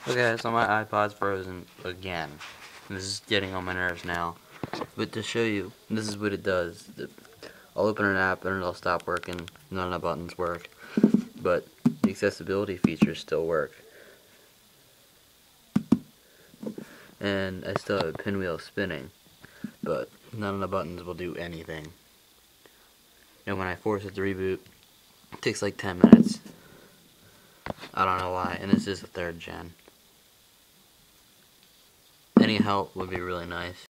Okay, so my iPod's frozen again. This is getting on my nerves now. But to show you, this is what it does. I'll open an app and it'll stop working. None of the buttons work. But the accessibility features still work. And I still have a pinwheel spinning. But none of the buttons will do anything. And when I force it to reboot, it takes like 10 minutes. I don't know why. And this is the 3rd gen. Any help would be really nice.